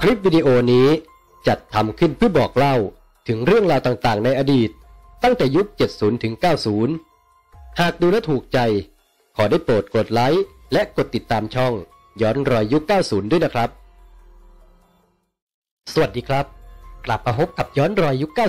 คลิปวิดีโอนี้จัดทำขึ้นเพื่อบอกเล่าถึงเรื่องราวต่างๆในอดีตตั้งแต่ยุค 70 ถึง 90 หากดูและถูกใจขอได้โปรดกดไลค์และกดติดตามช่องย้อนรอยยุค 90 ด้วยนะครับสวัสดีครับกลับมาพบกับย้อนรอยยุค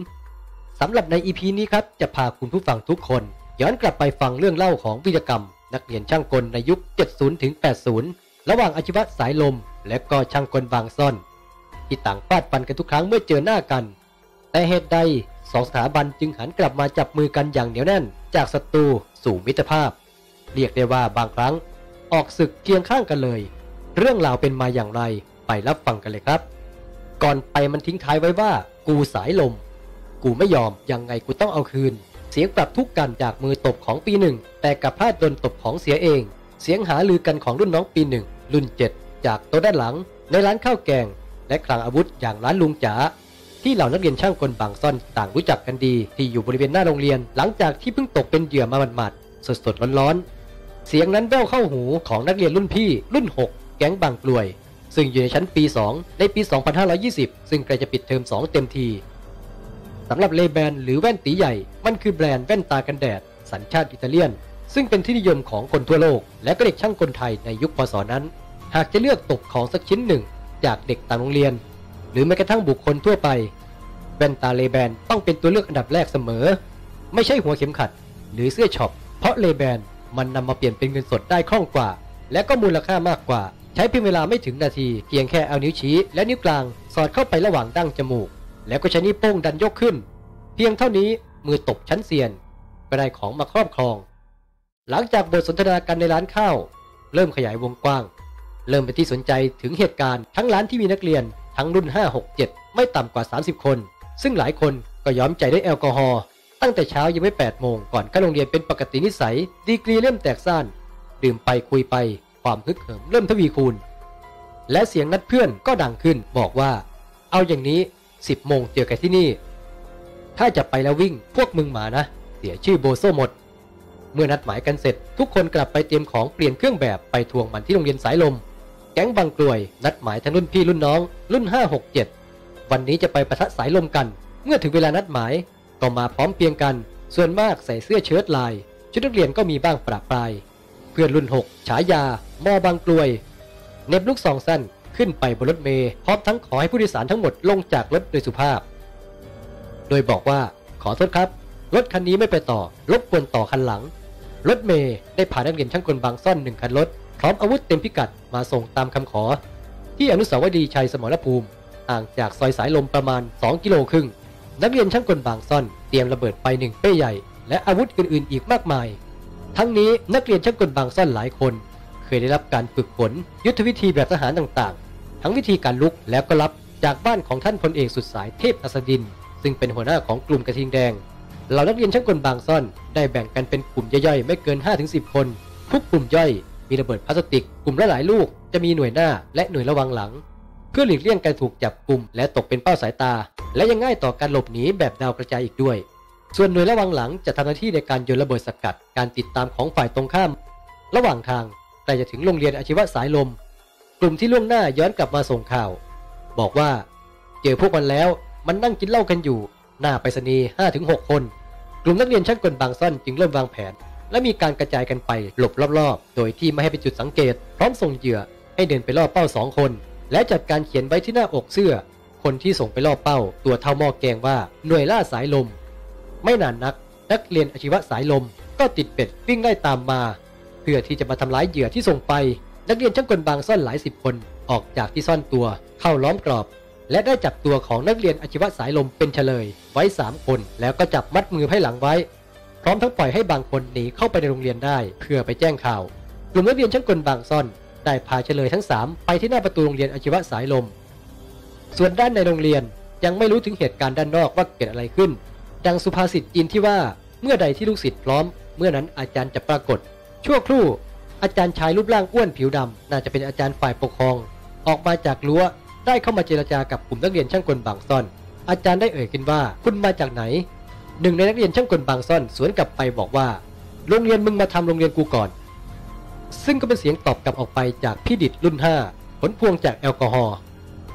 90 สำหรับใน EP นี้ครับจะพาคุณผู้ฟังทุกคนย้อนกลับไปฟังเรื่องเล่าของวีรกรรมนักเรียนช่างกลในยุค 70 ถึง 80 ระหว่างอาชีวะสายลมและก็ช่างกลบางซ่อนที่ต่างฟาดฟันกันทุกครั้งเมื่อเจอหน้ากันแต่เหตุใดสองสถาบันจึงหันกลับมาจับมือกันอย่างเหนียวแน่นจากศัตรูสู่มิตรภาพเรียกได้ว่าบางครั้งออกศึกเคียงข้างกันเลยเรื่องราวเป็นมาอย่างไรไปรับฟังกันเลยครับก่อนไปมันทิ้งท้ายไว้ว่ากูสายลมกูไม่ยอมยังไงกูต้องเอาคืนเสียงปรับทุกกันจากมือตบของปีหนึ่งแต่กับพลาดโดนตบของเสียเองเสียงหาลือกันของรุ่นน้องปีหนึ่งรุ่น7จากโต๊ะด้านหลังในร้านข้าวแกงและคลังอาวุธอย่างร้านลุงจ๋าที่เหล่านักเรียนช่างกลบางซ่อนต่างรู้จักกันดีที่อยู่บริเวณหน้าโรงเรียนหลังจากที่เพิ่งตกเป็นเหยื่อมาหมาดๆสดๆร้อนๆเสียงนั้นแว่วเข้าหูของนักเรียนรุ่นพี่รุ่น6แก๊งบางกลวยซึ่งอยู่ในชั้นปี2ในปี2520ซึ่งใกล้จะปิดเทอม2เต็มทีสำหรับเลแบนหรือแว่นตีใหญ่มันคือแบรนด์แว่นตากันแดดสัญชาติอิตาเลียนซึ่งเป็นที่นิยมของคนทั่วโลกและก็เด็กช่างกลไทยในยุคพ.ศ.นั้นหากจะเลือกตกของสักชิ้นหนึ่งจากเด็กต่างโรงเรียนหรือแม้กระทั่งบุคคลทั่วไปแว่นตาเลแบนต้องเป็นตัวเลือกอันดับแรกเสมอไม่ใช่หัวเข็มขัดหรือเสื้อช็อปเพราะเลแบนมันนำมาเปลี่ยนเป็นเงินสดได้คล่องกว่าและก็มูลค่ามากกว่าใช้เพียงเวลาไม่ถึงนาทีเพียงแค่เอานิ้วชี้และนิ้วกลางสอดเข้าไประหว่างดั้งจมูกแล้วก็ใช้นิ้วโป้งดันยกขึ้นเพียงเท่านี้มือตบชั้นเซียนก็ได้ของมาครอบครองหลังจากบทสนทนากันในร้านข้าวเริ่มขยายวงกว้างเริ่มเป็นที่สนใจถึงเหตุการณ์ทั้งร้านที่มีนักเรียนทั้งรุ่น5 6 7ไม่ต่ำกว่า30คนซึ่งหลายคนก็ย้อมใจด้วยแอลกอฮอล์ตั้งแต่เช้ายังไม่8 โมงก่อนเข้าโรงเรียนเป็นปกตินิสัยดีกรีเริ่มแตกซ่านดื่มไปคุยไปความฮึกเหิมเริ่มทวีคูณและเสียงนัดเพื่อนก็ดังขึ้นบอกว่าเอาอย่างนี้10 โมงเจอกันที่นี่ถ้าจะไปแล้ววิ่งพวกมึงหมานะเสียชื่อโบโซหมดเมื่อนัดหมายกันเสร็จทุกคนกลับไปเตรียมของเปลี่ยนเครื่องแบบไปทวงมันที่โรงเรียนสายลมแก๊งบางกลวยนัดหมายทั้งรุ่นพี่รุ่นน้องรุ่น5 6 7วันนี้จะไปปะทะสายลมกันเมื่อถึงเวลานัดหมายก็มาพร้อมเพียงกันส่วนมากใส่เสื้อเชิ้ตลายชุดนักเรียนก็มีบ้างประปรายเพื่อนรุ่น6ฉายามอบางกลวยเน็บลูกซองสั้นขึ้นไปบนรถเมล์พร้อมทั้งขอให้ผู้โดยสารทั้งหมดลงจากรถโดยสุภาพโดยบอกว่าขอโทษครับรถคันนี้ไม่ไปต่อรบกวนต่อคันหลังรถเมล์ได้พานักเรียนช่างกลบางซ่อน1 คันรถพร้อมอาวุธเต็มพิกัดมาส่งตามคำขอที่อนุสาวรีย์ชัยสมรภูมิห่างจากซอยสายลมประมาณ2 กิโลครึ่งนักเรียนช่างกลบางซ่อนเตรียมระเบิดไป1 เป้ใหญ่และอาวุธอื่นๆอีกมากมายทั้งนี้นักเรียนช่างกลบางซ่อนหลายคนเคยได้รับการฝึกฝนยุทธวิธีแบบทหารต่างๆทั้งวิธีการลุกแล้วก็รับจากบ้านของท่านพลเอกสุดสายเทพอัสดินซึ่งเป็นหัวหน้าของกลุ่มกระทิงแดงเหล่านักเรียนช่างกลบางซ่อนได้แบ่งกันเป็นกลุ่มย่อยๆไม่เกิน 5-10 คนทุกกลุ่มย่อยมีระเบิดพลาสติกกลุ่มละหลายลูกจะมีหน่วยหน้าและหน่วยระวังหลังเพื่อหลีกเลี่ยงการถูกจับกลุ่มและตกเป็นเป้าสายตาและยังง่ายต่อการหลบหนีแบบดาวกระจายอีกด้วยส่วนหน่วยระวังหลังจะทำหน้าที่ในการโยนระเบิดสกัดการติดตามของฝ่ายตรงข้ามระหว่างทางใกล้จะถึงโรงเรียนอาชีวะสายลมกลุ่มที่ล่วงหน้าย้อนกลับมาส่งข่าวบอกว่าเจอพวกมันแล้วมันนั่งกินเหล้ากันอยู่หน้าไปรษณีย์ 5-6 คนกลุ่มนักเรียนช่างกลบางซ่อนจึงเริ่มวางแผนและมีการกระจายกันไปหลบรอบๆโดยที่ไม่ให้เป็นจุดสังเกตพร้อมส่งเหยื่อให้เดินไปล่อเป้า2 คนและจัดการเขียนไว้ที่หน้าอกเสื้อคนที่ส่งไปล่อเป้าตัวเท่าหม้อแกงว่าหน่วยล่าสายลมไม่นานนักเรียนอาชีวะสายลมก็ติดเป็ดวิ่งไล่ตามมาเพื่อที่จะมาทำร้ายเหยื่อที่ส่งไปนักเรียนช่างกลบางซ่อนหลาย10 คนออกจากที่ซ่อนตัวเข้าล้อมกรอบและได้จับตัวของนักเรียนอาชีวะสายลมเป็นเฉลยไว้3 คนแล้วก็จับมัดมือไพ่หลังไว้พร้อมทั้งปล่อยให้บางคนหนีเข้าไปในโรงเรียนได้เพื่อไปแจ้งข่าวกลุ่มนักเรียนช่างกลบางซ่อนได้พาเฉลยทั้ง3ไปที่หน้าประตูโรงเรียนอาชีวะสายลมส่วนด้านในโรงเรียนยังไม่รู้ถึงเหตุการณ์ด้านนอกว่าเกิดอะไรขึ้นดังสุภาษิตจีนที่ว่าเมื่อใดที่ลูกศิษย์พร้อมเมื่อนั้นอาจารย์จะปรากฏชั่วครู่อาจารย์ชายรูปร่างอ้วนผิวดำน่าจะเป็นอาจารย์ฝ่ายปกครองออกมาจากรั้วได้เข้ามาเจรจากับกลุ่มนักเรียนช่างกลบางซ่อนอาจารย์ได้เอ่ยขึ้นว่าคุณมาจากไหนหนึ่งในนักเรียนช่างกลบางซ่อนสวนกลับไปบอกว่าโรงเรียนมึงมาทำโรงเรียนกูก่อนซึ่งก็เป็นเสียงตอบกลับออกไปจากพี่ดิษฐ์รุ่น5ผลพวงจากแอลกอฮอล์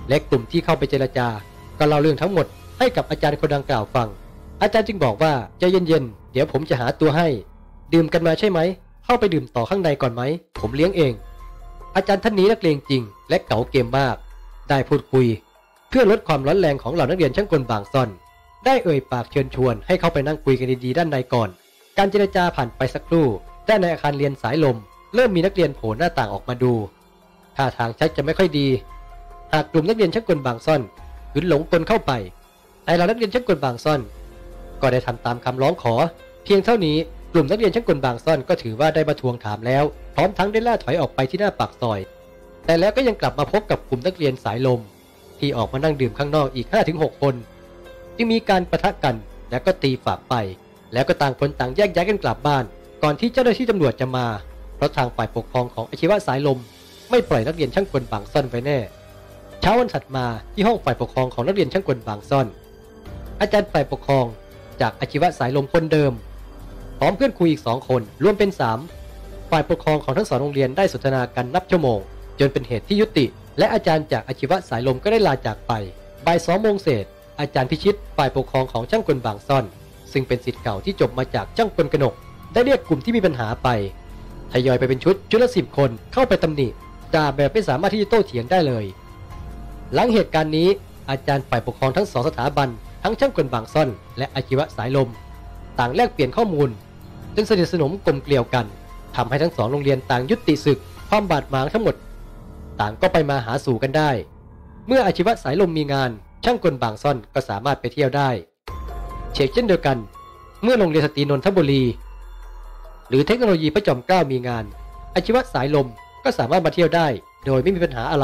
และกลุ่มที่เข้าไปเจรจาก็เล่าเรื่องทั้งหมดให้กับอาจารย์คนดังกล่าวฟังอาจารย์จึงบอกว่าใจเย็นๆเดี๋ยวผมจะหาตัวให้ดื่มกันมาใช่ไหมเข้าไปดื่มต่อข้างในก่อนไหมผมเลี้ยงเองอาจารย์ท่านนี้นักเลงจริงและเก๋าเกมมากได้พูดคุยเพื่อลดความร้อนแรงของเหล่านักเรียนช่างกลบางซ่อนได้เอ่ยปากเชิญชวนให้เข้าไปนั่งคุยกันดีๆด้านในก่อนการเจรจาผ่านไปสักครู่ด้านในอาคารเรียนสายลมเริ่มมีนักเรียนโผล่หน้าต่างออกมาดูท่าทางชักจะไม่ค่อยดีหากกลุ่มนักเรียนช่างกลบางซ่อนขืนหลงกลเข้าไปแต่เหล่านักเรียนช่างกลบางซ่อนก็ได้ทำตามคำร้องขอเพียงเท่านี้กลุ่มนักเรียนช่างกลบางซ่อนก็ถือว่าได้มาทวงถามแล้วพร้อมทั้งได้ล่าถอยออกไปที่หน้าปากซอยแต่แล้วก็ยังกลับมาพบกับกลุ่มนักเรียนสายลมที่ออกมานั่งดื่มข้างนอกอีก 5-6 คนจึงมีการปะทะกันแล้วก็ตีฝากไปแล้วก็ต่างคนต่างแยกย้ายกันกลับบ้านก่อนที่เจ้าหน้าที่ตำรวจจะมาเพราะทางฝ่ายปกครองของอาชีวะสายลมไม่ปล่อยนักเรียนช่างกลบางซ่อนไว้แน่เช้าวันถัดมาที่ห้องฝ่ายปกครองของนักเรียนช่างกลบางซ่อนอาจารย์ฝ่ายปกครองจากอาชีวะสายลมคนเดิมพร้อมเพื่อนคุยอีก2 คนรวมเป็น3ฝ่ายปกครองของทั้ง2โรงเรียนได้สนทนากันนับชั่วโมงจนเป็นเหตุที่ยุติและอาจารย์จากอาชีวะสายลมก็ได้ลาจากไปบ่าย 2 โมงเศษอาจารย์พิชิตฝ่ายปกครองของช่างกลบางซ่อนซึ่งเป็นศิษย์เก่าที่จบมาจากช่างกลกนกได้เรียกกลุ่มที่มีปัญหาไปทยอยไปเป็นชุดละ10 คนเข้าไปตำหนิด่าแบบไม่สามารถที่จะโต้เถียงได้เลยหลังเหตุการณ์นี้อาจารย์ฝ่ายปกครองทั้ง2 สถาบันทั้งช่างกลบางซ่อนและอาชีวะสายลมต่างแลกเปลี่ยนข้อมูลจนสนิทสนมกลมเกลียวกันทำให้ทั้ง2 โรงเรียนต่างยุติศึกความบาดหมางทั้งหมดต่างก็ไปมาหาสู่กันได้เมื่ออาชีวะสายลมมีงานช่างกลบางซ่อนก็สามารถไปเที่ยวได้เช่นเดียวกันเมื่อโรงเรียนสตรีนนทบุรีหรือเทคโนโลยีพระจอมเกล้ามีงานอาชีวะสายลมก็สามารถมาเที่ยวได้โดยไม่มีปัญหาอะไร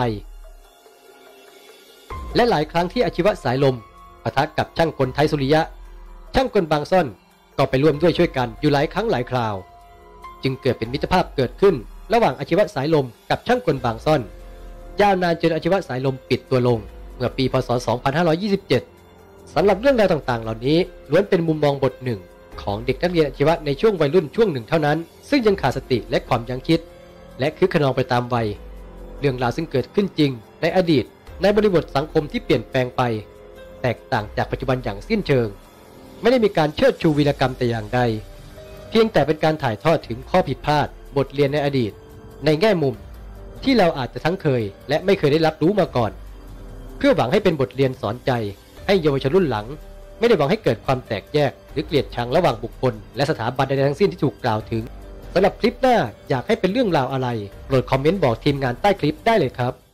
และหลายครั้งที่อาชีวะสายลมปะทะกับช่างกลไทยสุริยะช่างกลบางซ่อนก็ไปร่วมด้วยช่วยกันอยู่หลายครั้งหลายคราวจึงเกิดเป็นมิตรภาพเกิดขึ้นระหว่างอาชีวะสายลมกับช่างกลบางซ่อนยาวนานจนอาชีวะสายลมปิดตัวลงเมื่อปีพ.ศ. 2527 สำหรับเรื่องราวต่างๆเหล่านี้ล้วนเป็นมุมมองบทหนึ่งของเด็กนักเรียนอาชีวะในช่วงวัยรุ่นช่วงหนึ่งเท่านั้นซึ่งยังขาดสติและความยั้งคิดและคึกขนองไปตามวัยเรื่องราวซึ่งเกิดขึ้นจริงในอดีตในบริบทสังคมที่เปลี่ยนแปลงไปแตกต่างจากปัจจุบันอย่างสิ้นเชิงไม่ได้มีการเชิดชูวีรกรรมแต่อย่างใดเพียงแต่เป็นการถ่ายทอดถึงข้อผิดพลาดบทเรียนในอดีตในแง่มุมที่เราอาจจะทั้งเคยและไม่เคยได้รับรู้มาก่อนเพื่อหวังให้เป็นบทเรียนสอนใจให้เยาวชนรุ่นหลังไม่ได้หวังให้เกิดความแตกแยกหรือเกลียดชังระหว่างบุคคลและสถาบันใดๆทั้งสิ้นที่ถูกกล่าวถึงสำหรับคลิปหน้าอยากให้เป็นเรื่องราวอะไรโปรดคอมเมนต์บอกทีมงานใต้คลิปได้เลยครับ